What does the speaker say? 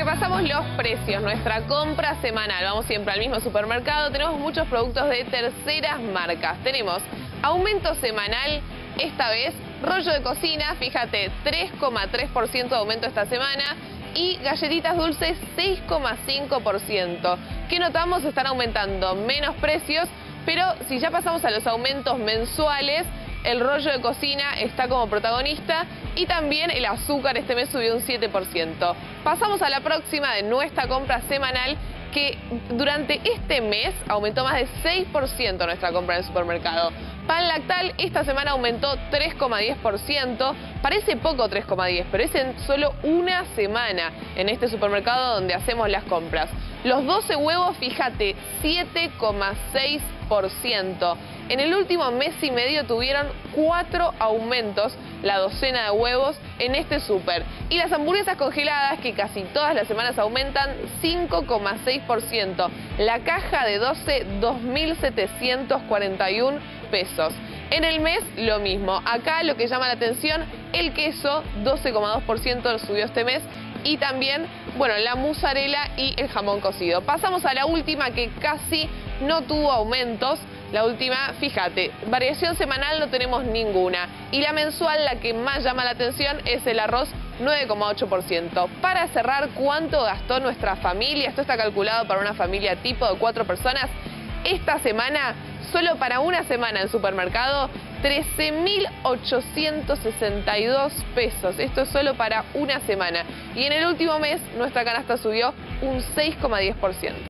repasamos los precios, nuestra compra semanal. Vamos siempre al mismo supermercado, tenemos muchos productos de terceras marcas. Tenemos aumento semanal, esta vez rollo de cocina, fíjate, 3,3% de aumento esta semana. Y galletitas dulces 6,5%. ¿Qué notamos? Están aumentando menos precios, pero si ya pasamos a los aumentos mensuales, el rollo de cocina está como protagonista y también el azúcar este mes subió un 7%. Pasamos a la próxima de nuestra compra semanal, que durante este mes aumentó más de 6% nuestra compra en el supermercado. Pan lactal esta semana aumentó 3,10%. Parece poco 3,10, pero es en solo una semana en este supermercado donde hacemos las compras. Los 12 huevos, fíjate, 7,6%. En el último mes y medio tuvieron 4 aumentos la docena de huevos en este súper. Y las hamburguesas congeladas, que casi todas las semanas aumentan, 5,6%. La caja de 12, 2.741 pesos. En el mes, lo mismo. Acá lo que llama la atención, el queso, 12,2% subió este mes. Y también, bueno, la mozzarella y el jamón cocido. Pasamos a la última, que casi no tuvo aumentos. La última, fíjate, variación semanal no tenemos ninguna. Y la mensual, la que más llama la atención, es el arroz, 9,8%. Para cerrar, ¿cuánto gastó nuestra familia? Esto está calculado para una familia tipo de 4 personas. Esta semana, solo para una semana en supermercado, 13.862 pesos. Esto es solo para una semana. Y en el último mes, nuestra canasta subió un 6,10%.